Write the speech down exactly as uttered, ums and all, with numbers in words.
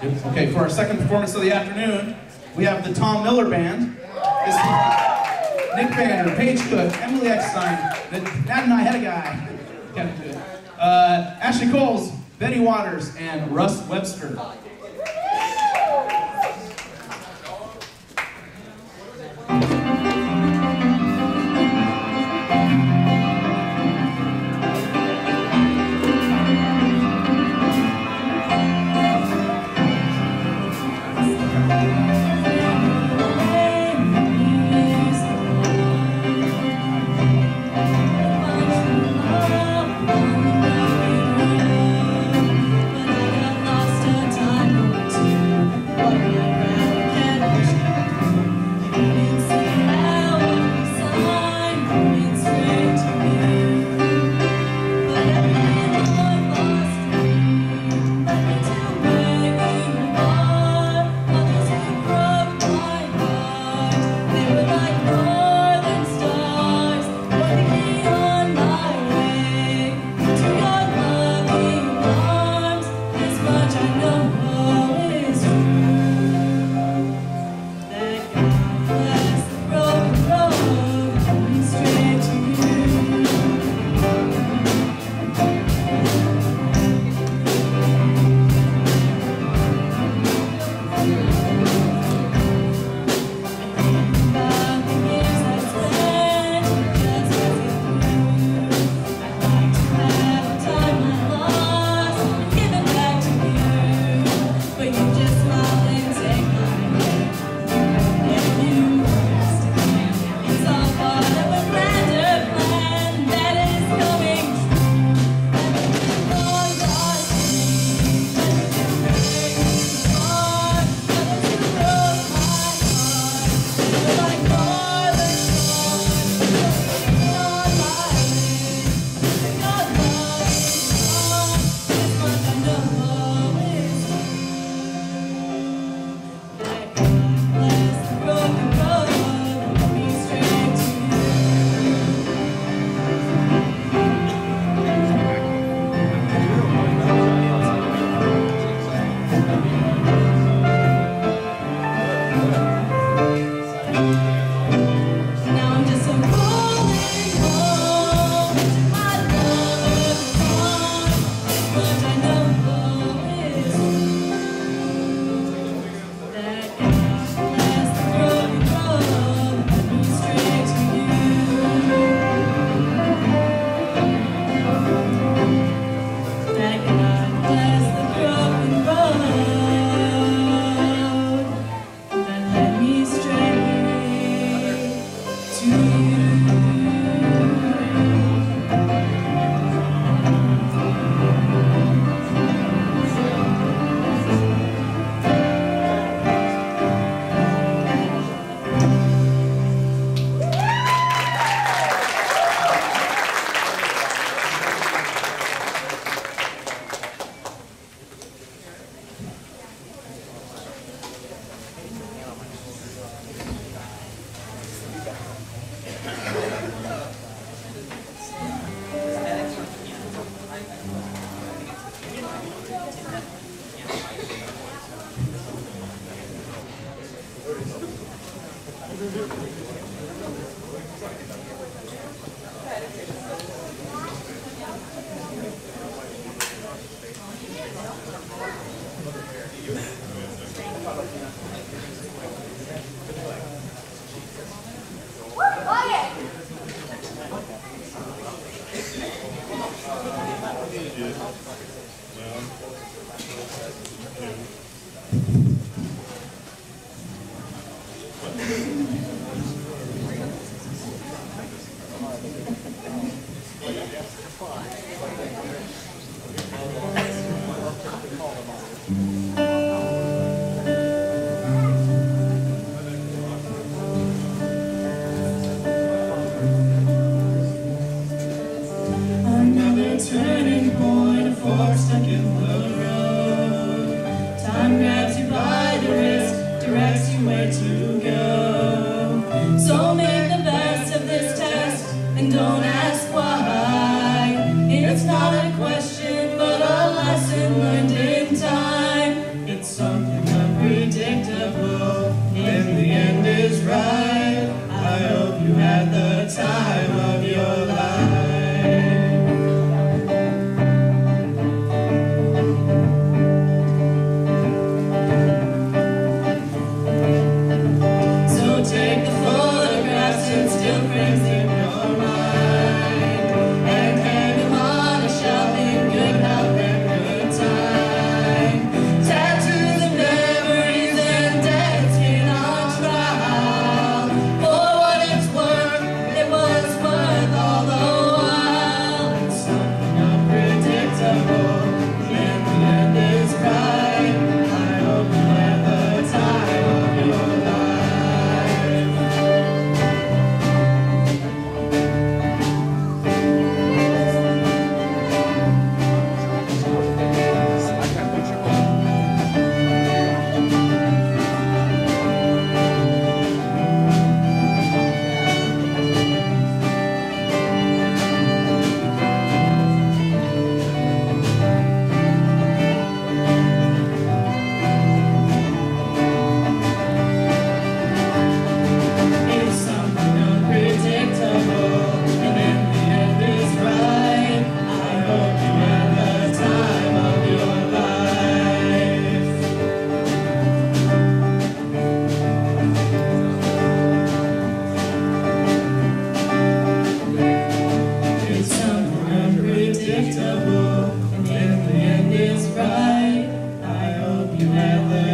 Okay, for our second performance of the afternoon, we have the Tom Miller Band. This is Nick Vander, Paige Cook, Emily Eckstein, Nat and I had a guy, Kevin Good, uh, Ashley Coles, Betty Waters, and Russ Webster. It's not a question, but a lesson learned in time. time of your life. So take the photographs and still frames in your mind and hang them on a shelf in good health and good time. Tattoos and memories and dead skin on trial. For what it's worth, it was worth all the while. It's something unpredictable. In the end, it's right. I hope you had the time of your life. It's something unpredictable, and in the end it's right. I hope you had the time of your life. It's something unpredictable, and in the end it's right. I hope you had the